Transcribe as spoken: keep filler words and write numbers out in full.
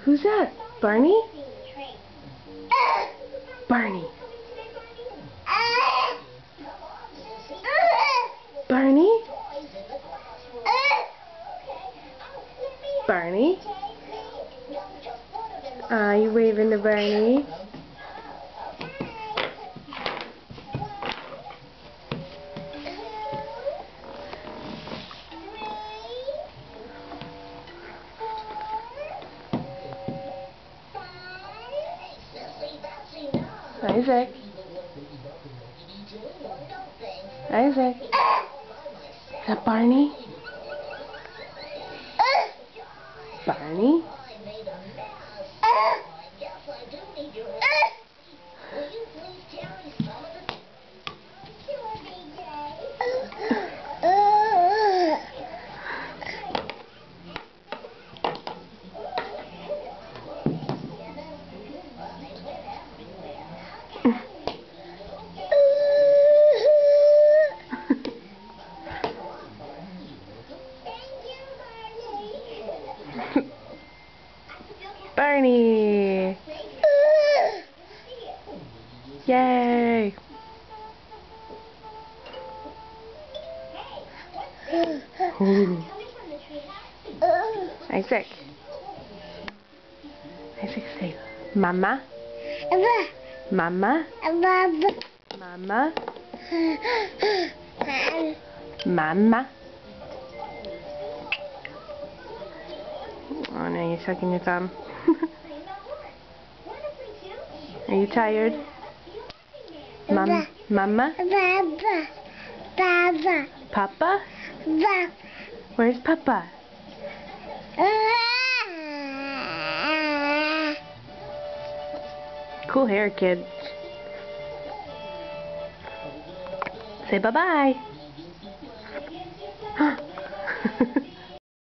Who's that? Barney? Barney. Barney? Barney? Ah, you waving to Barney? Isaac. Isaac. Is that Barney? Barney? Barney! Yay! Ooh. Isaac. Isaac, say Mama. Mama. Mama. Mama. Oh no, you're sucking your thumb. Are you tired? Mom, Mama? Baba. Papa? Baba. Where's Papa? Cool hair, kid. Say bye-bye.